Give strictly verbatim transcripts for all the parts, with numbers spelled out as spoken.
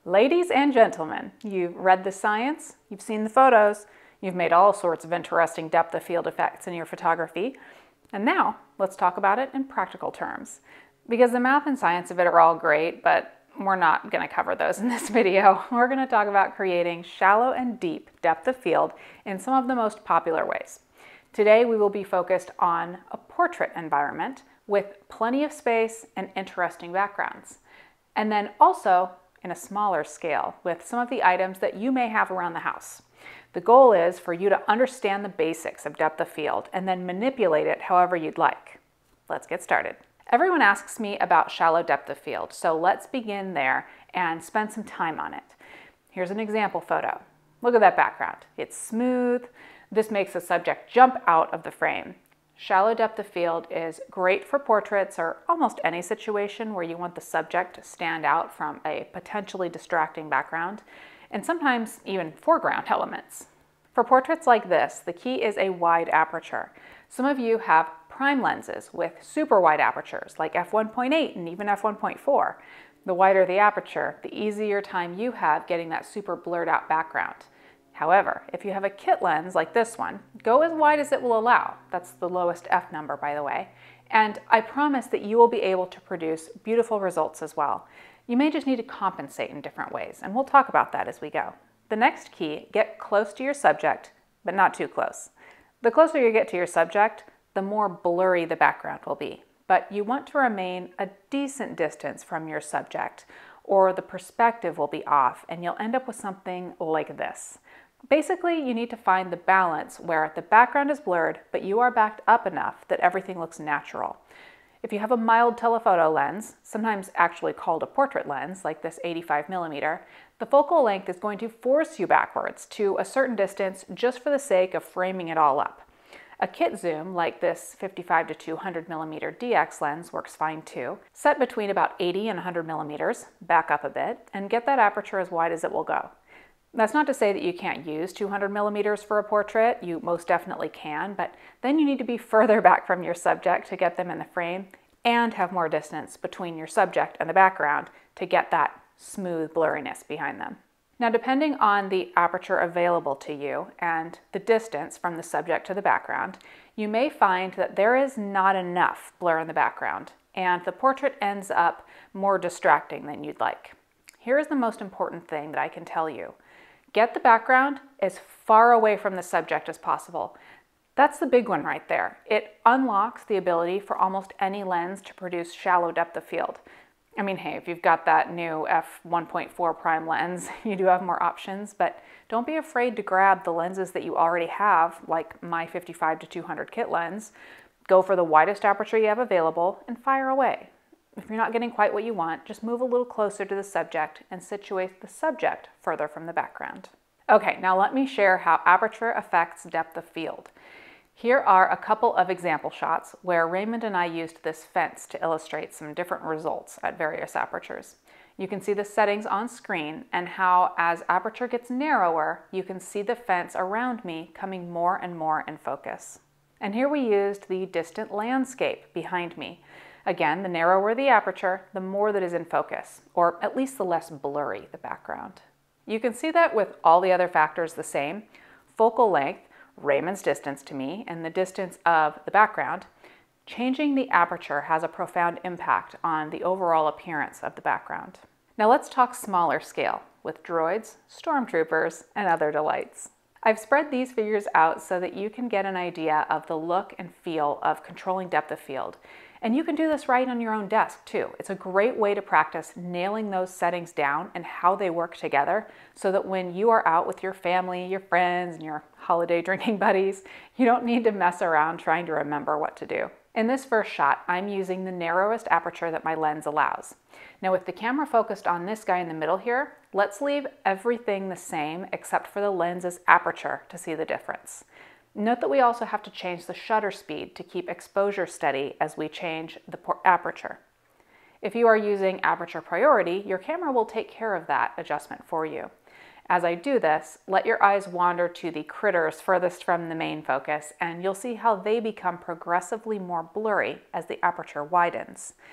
Ladies and gentlemen, you've read the science, you've seen the photos, you've made all sorts of interesting depth of field effects in your photography, and now let's talk about it in practical terms. Because the math and science of it are all great, but we're not going to cover those in this video. We're going to talk about creating shallow and deep depth of field in some of the most popular ways. Today we will be focused on a portrait environment with plenty of space and interesting backgrounds. And then also in a smaller scale with some of the items that you may have around the house. The goal is for you to understand the basics of depth of field and then manipulate it however you'd like. Let's get started. Everyone asks me about shallow depth of field, so let's begin there and spend some time on it. Here's an example photo. Look at that background. It's smooth. This makes the subject jump out of the frame. Shallow depth of field is great for portraits or almost any situation where you want the subject to stand out from a potentially distracting background, and sometimes even foreground elements. For portraits like this, the key is a wide aperture. Some of you have prime lenses with super wide apertures like f one point eight and even f one point four. The wider the aperture, the easier time you have getting that super blurred out background. However, if you have a kit lens like this one, go as wide as it will allow. That's the lowest f number, by the way. And I promise that you will be able to produce beautiful results as well. You may just need to compensate in different ways, and we'll talk about that as we go. The next key, get close to your subject, but not too close. The closer you get to your subject, the more blurry the background will be. But you want to remain a decent distance from your subject, or the perspective will be off, and you'll end up with something like this. Basically, you need to find the balance where the background is blurred, but you are backed up enough that everything looks natural. If you have a mild telephoto lens, sometimes actually called a portrait lens, like this eighty-five millimeter, the focal length is going to force you backwards to a certain distance just for the sake of framing it all up. A kit zoom, like this fifty-five to two hundred millimeter D X lens, works fine too. Set between about eighty and one hundred millimeters, back up a bit, and get that aperture as wide as it will go. That's not to say that you can't use two hundred millimeters for a portrait. You most definitely can, but then you need to be further back from your subject to get them in the frame and have more distance between your subject and the background to get that smooth blurriness behind them. Now, depending on the aperture available to you and the distance from the subject to the background, you may find that there is not enough blur in the background and the portrait ends up more distracting than you'd like. Here is the most important thing that I can tell you. Get the background as far away from the subject as possible. That's the big one right there. It unlocks the ability for almost any lens to produce shallow depth of field. I mean, hey, if you've got that new f one point four prime lens, you do have more options, but don't be afraid to grab the lenses that you already have, like my fifty-five to two hundred kit lens. Go for the widest aperture you have available and fire away. If you're not getting quite what you want, just move a little closer to the subject and situate the subject further from the background. Okay, now let me share how aperture affects depth of field. Here are a couple of example shots where Raymond and I used this fence to illustrate some different results at various apertures. You can see the settings on screen and how as aperture gets narrower, you can see the fence around me coming more and more in focus. And here we used the distant landscape behind me. Again, the narrower the aperture, the more that is in focus, or at least the less blurry the background. You can see that with all the other factors the same. Focal length, Raymond's distance to me, and the distance of the background, changing the aperture has a profound impact on the overall appearance of the background. Now let's talk smaller scale with droids, stormtroopers, and other delights. I've spread these figures out so that you can get an idea of the look and feel of controlling depth of field. And you can do this right on your own desk too. It's a great way to practice nailing those settings down and how they work together so that when you are out with your family, your friends, and your holiday drinking buddies, you don't need to mess around trying to remember what to do. In this first shot, I'm using the narrowest aperture that my lens allows. Now with the camera focused on this guy in the middle here, let's leave everything the same except for the lens's aperture to see the difference. Note that we also have to change the shutter speed to keep exposure steady as we change the aperture. If you are using aperture priority, your camera will take care of that adjustment for you. As I do this, let your eyes wander to the critters furthest from the main focus, and you'll see how they become progressively more blurry as the aperture widens.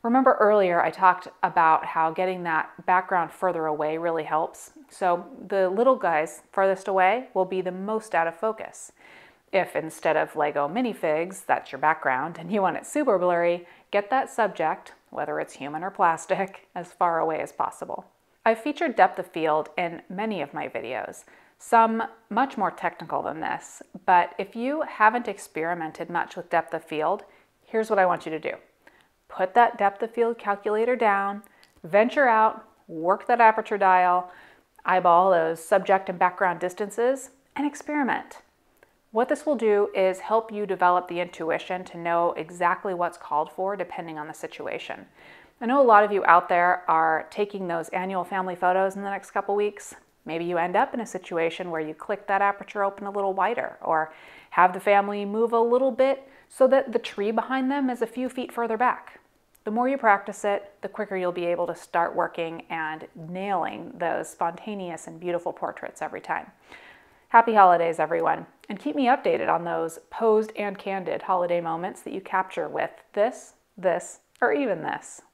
Remember earlier I talked about how getting that background further away really helps. So the little guys farthest away will be the most out of focus. If instead of Lego minifigs, that's your background, and you want it super blurry, get that subject, whether it's human or plastic, as far away as possible. I've featured depth of field in many of my videos, some much more technical than this, but if you haven't experimented much with depth of field, here's what I want you to do. Put that depth of field calculator down, venture out, work that aperture dial, eyeball those subject and background distances, and experiment. What this will do is help you develop the intuition to know exactly what's called for depending on the situation. I know a lot of you out there are taking those annual family photos in the next couple weeks. Maybe you end up in a situation where you click that aperture open a little wider, or have the family move a little bit so that the tree behind them is a few feet further back. The more you practice it, the quicker you'll be able to start working and nailing those spontaneous and beautiful portraits every time. Happy holidays, everyone, and keep me updated on those posed and candid holiday moments that you capture with this, this, or even this.